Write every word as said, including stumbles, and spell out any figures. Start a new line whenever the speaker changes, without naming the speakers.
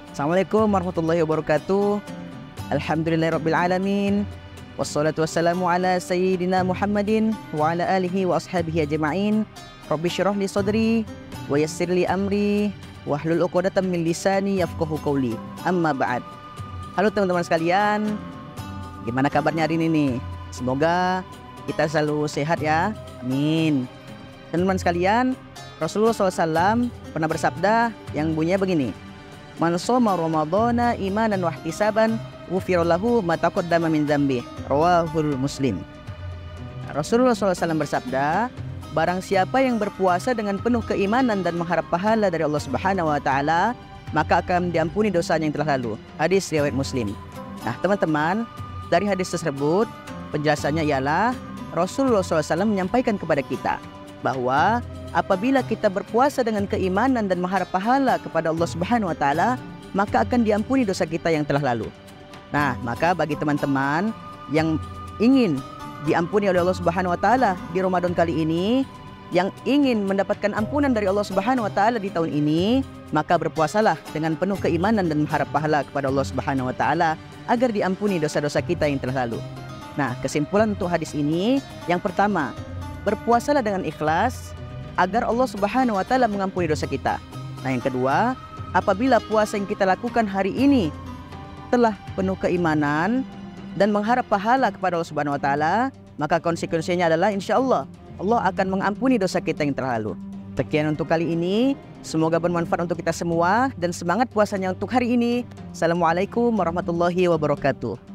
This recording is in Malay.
Assalamualaikum warahmatullahi wabarakatuh. Alhamdulillahirabbil alamin. Wassalatu wassalamu ala sayyidina Muhammadin wa ala alihi wa ashabihi ajma'in. Rabbi syrah li sadri wa yassir li amri wahlul 'uqdatam min lisani yafqahu qawli. Amma ba'd. Halo teman-teman sekalian. Gimana kabarnya hari ini nih? Semoga kita selalu sehat ya. Amin. Teman-teman sekalian, Rasulullah shallallahu alaihi wasallam pernah bersabda yang bunyinya begini: Man shoma Ramadhana imanan wa ihtisaban ghufira lahu ma taqaddama min dzambi. Rawahul Muslim. Rasulullah shallallahu alaihi wasallam bersabda, barang siapa yang berpuasa dengan penuh keimanan dan mengharap pahala dari Allah Subhanahu wa taala, maka akan diampuni dosanya yang telah lalu. Hadis riwayat Muslim. Nah, teman-teman, dari hadis tersebut penjelasannya ialah Rasulullah shallallahu alaihi wasallam menyampaikan kepada kita bahwa apabila kita berpuasa dengan keimanan dan mengharap pahala kepada Allah Subhanahu wa taala, maka akan diampuni dosa kita yang telah lalu. Nah, maka bagi teman-teman yang ingin diampuni oleh Allah Subhanahu wa taala di Ramadan kali ini, yang ingin mendapatkan ampunan dari Allah Subhanahu wa taala di tahun ini, maka berpuasalah dengan penuh keimanan dan mengharap pahala kepada Allah Subhanahu wa taala agar diampuni dosa-dosa kita yang telah lalu. Nah, kesimpulan untuk hadis ini, yang pertama, berpuasalah dengan ikhlas agar Allah Subhanahu wa taala mengampuni dosa kita. Nah, yang kedua, apabila puasa yang kita lakukan hari ini telah penuh keimanan dan mengharap pahala kepada Allah Subhanahu wa taala, maka konsekuensinya adalah insyaallah Allah akan mengampuni dosa kita yang telah lalu. Sekian untuk kali ini, semoga bermanfaat untuk kita semua dan semangat puasanya untuk hari ini. Assalamualaikum warahmatullahi wabarakatuh.